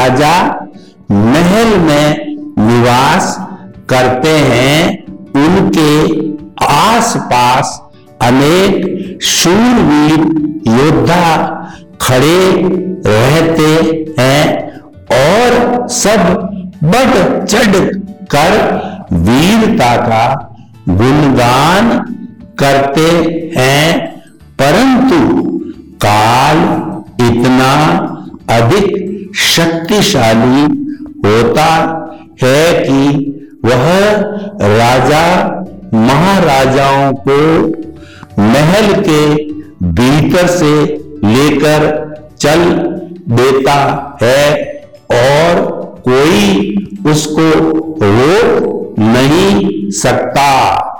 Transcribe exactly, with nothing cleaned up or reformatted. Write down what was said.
राजा महल में निवास करते हैं, उनके आसपास अनेक शूरवीर योद्धा खड़े रहते हैं और सब बढ़ चढ़ कर वीरता का गुणगान करते हैं, परंतु काल इतना अधिक शक्तिशाली होता है कि वह राजा महाराजाओं को महल के भीतर से लेकर चल देता है और कोई उसको रोक नहीं सकता।